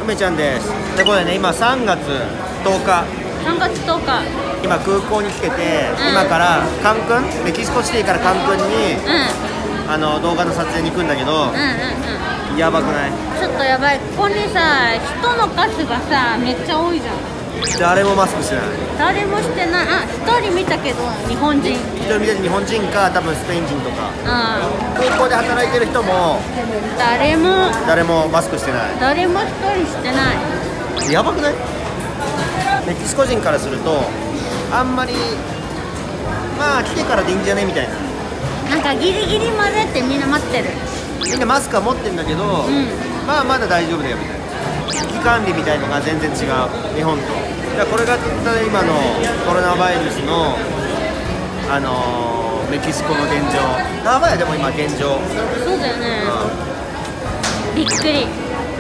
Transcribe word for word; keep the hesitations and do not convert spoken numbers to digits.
梅ちゃんです。でこれね、今さんがつとおか、 さんがつとおか、 今空港に来てて、 うん、 今からカンクン、メキシコシティからカンクンに、 うん、 あの動画の撮影に行くんだけど、 うんうんうん、 やばくない？ ちょっとやばい。ここにさ、人の数がさめっちゃ多いじゃん。 誰もマスクしてない。 誰もしてない。あ、ひとり見たけど日本人。 ひとり見た日本人か、多分スペイン人とか。 うん、 空港で働いてる人も誰も誰もマスクしてない。 誰もひとりしてない。 やばくない？メキシコ人からするとあんまりまあ来てからでいいんじゃねみたいな。 なんかギリギリまでってみんな待ってる。 みんなマスクは持ってるんだけど、うん、まあまだ大丈夫だよみたいな。危機管理みたいのが全然違う、日本と。だからこれが今のコロナウイルスの、あのー、メキシコの現状。やばいよ、でも今現状。 そうだよね、うん、びっくり。